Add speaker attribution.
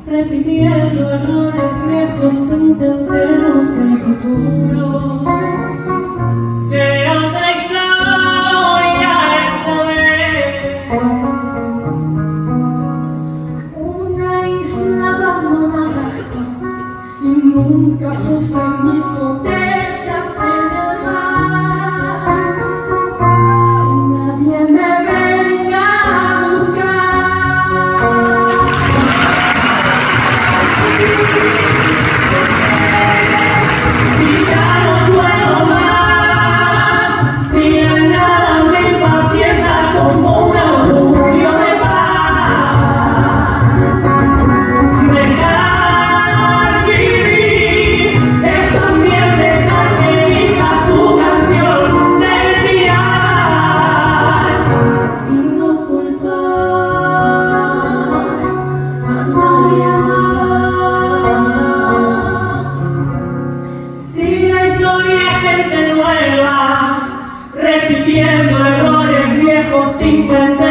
Speaker 1: repitiendo errores viejos, intentemos que el futuro sea otra historia esta vez.
Speaker 2: Una isla abandonada y nunca puse mis botellas en el mar. Que nadie me venga a buscar. Si ya no puedo más, si la nada me impacienta como un augurio de paz. Dejar vivir es también dejar que diga su canción del final y no culpar a nadie más. Si la historia es gente nueva, repitiendo errores viejos, intentando